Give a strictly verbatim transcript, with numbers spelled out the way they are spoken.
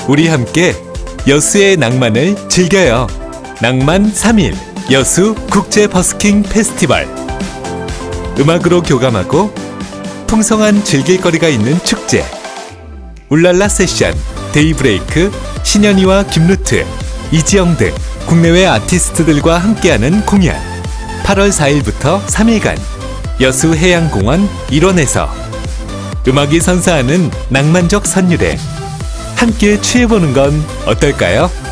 우리 함께 여수의 낭만을 즐겨요. 낭만 삼 일 여수 국제 버스킹 페스티벌. 음악으로 교감하고 풍성한 즐길거리가 있는 축제. 울랄라 세션, 데이브레이크, 신현이와 김루트, 이지영 등 국내외 아티스트들과 함께하는 공연. 팔월 사일부터 삼 일간 여수해양공원 일원에서 음악이 선사하는 낭만적 선율에 함께 취해보는 건 어떨까요?